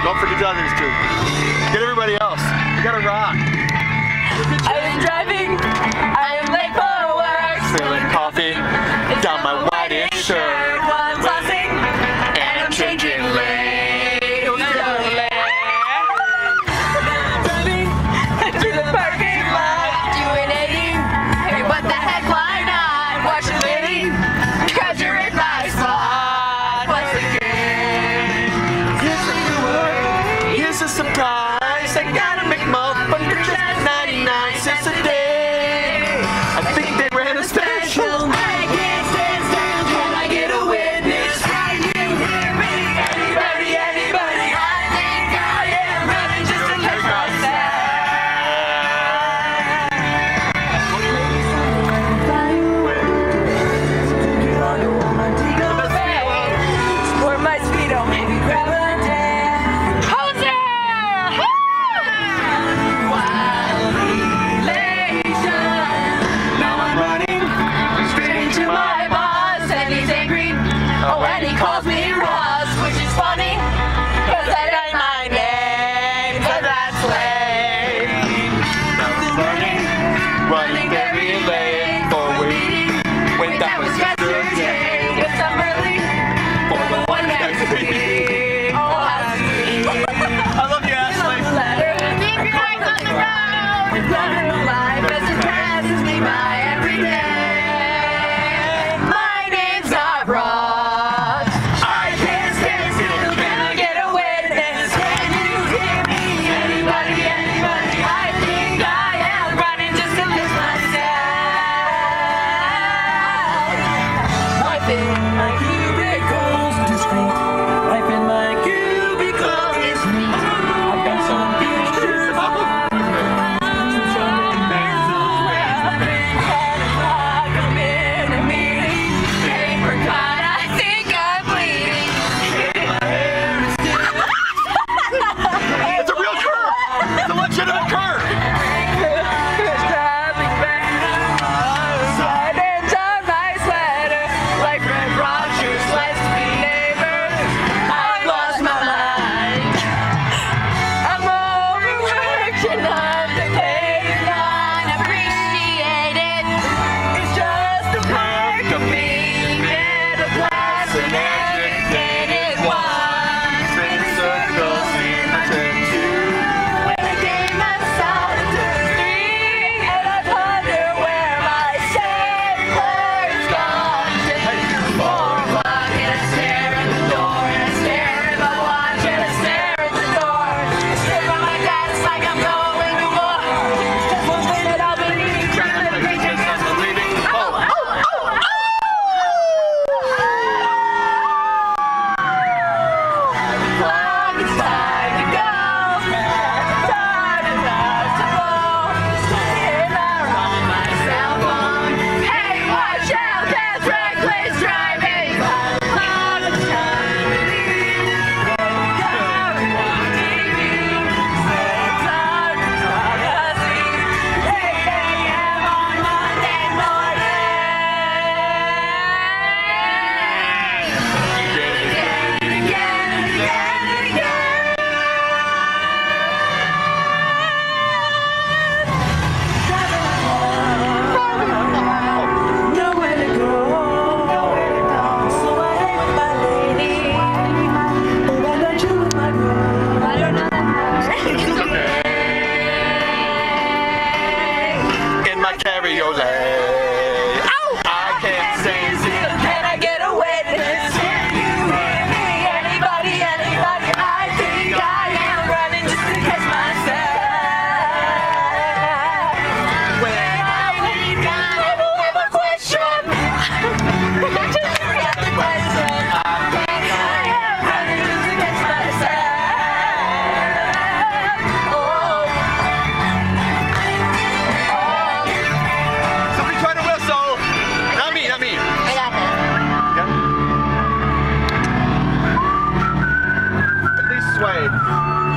Don't forget the others too. Get everybody else. You gotta rock. I am driving. I am late for work. Spilling coffee down my whitish shirt. While I'm tossing and I'm changing lanes. Driving to the parking lot, doing 80. Hey, what the heck? Why not? Watch the lady, 'cause you're in my spot. Once again, Here's a surprise. I gotta make more fun for just 99 cents a day. I think they ran a special. I can't stand still. Can I get a witness? Can you hear me? Anybody, anybody? I think I am running just to catch myself. For my speedo, maybe grab a dance. Jose! Wild elation. Now I'm running straight to my boss, and he's angry. Oh, and he calls me Ross, which is funny, 'cause that ain't my name, 'cause that's lame. Now I'm running very late for a meeting. Wait, that was yesterday. Guess I'm early for the one next week. Oh, how sweet. I love you, Ashley. Keep your eyes on the road. Running life as it passes me by every day. My name's not Ross. I can't stand still. Can I get a witness? Can you hear me? Anybody, anybody? I think I am running just to miss myself. Life in my cubicle's discreet. Life in my cubicle is neat. I've got some pictures of some pencils where I've been had a clock. I'm in a meeting. Apricot, I think I'm bleeding. My hair is still. It's a real curve. It's a legitimate curve. Driving back. Buttons on my sweater. Like Red Rogers, let's be neighbors. I've lost my mind. I'm overworked and underpaid and unappreciated. It's just a perk of being middle class and educated one. Spin circles in my tattoo. When a game of solitary, and I ponder where my sailor's gone. 4 o'clock and I stare at the door, and I stare at my watch, and I stare at the door. I stare at my desk like I'm going to war. Just 1 minute I'll be needing criminal creatures. Just believing. Oh, It's time to go. Time is possible. And I'm on my cell phone. Hey, watch out, that's reckless driving. It's time to leave. TV. It's time to talk us sleep. 8 a.m. on Monday morning. Again and again and again and again. Nowhere to go. So I hang with my lady. And I got you with my girl. I don't know in my cabriolet. I can't stand still. Can I get a witness? Can you hear me? Anybody, anybody? I think I am running just to catch myself. When I leave, I never have a question. Just forget the question. I think I am running just to catch myself. Oh. Somebody try to whistle. Not me, not me. I got it. Okay. At least sway.